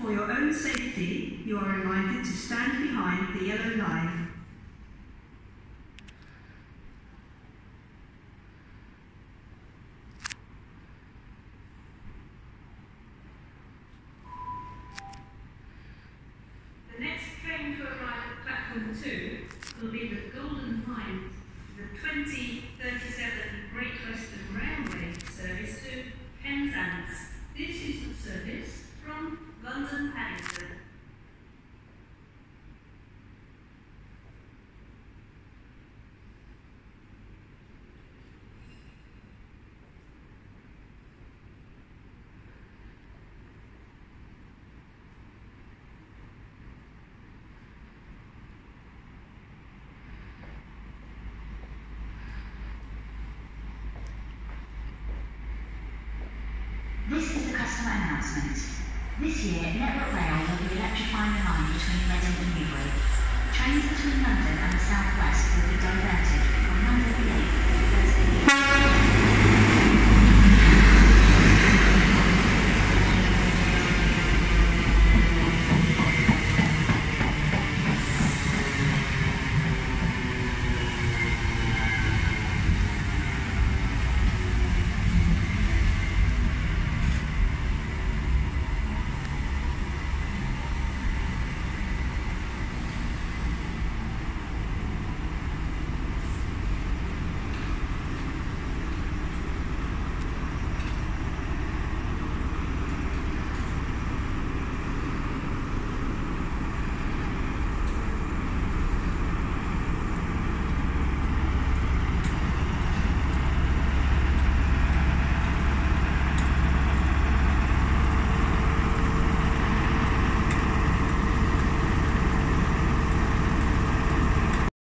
For your own safety, you are reminded to stand behind the yellow line. The next train to arrive at platform 2 will be the Golden Hind, the 2037 Great Western Railway service to Penzance. This is the service from London Paddington. This is a customer announcement. This year, Network Rail will be electrifying the line between Reading and Newbury. Trains between London and the south west will be diverted from Monday the 8th to Thursday the 8th.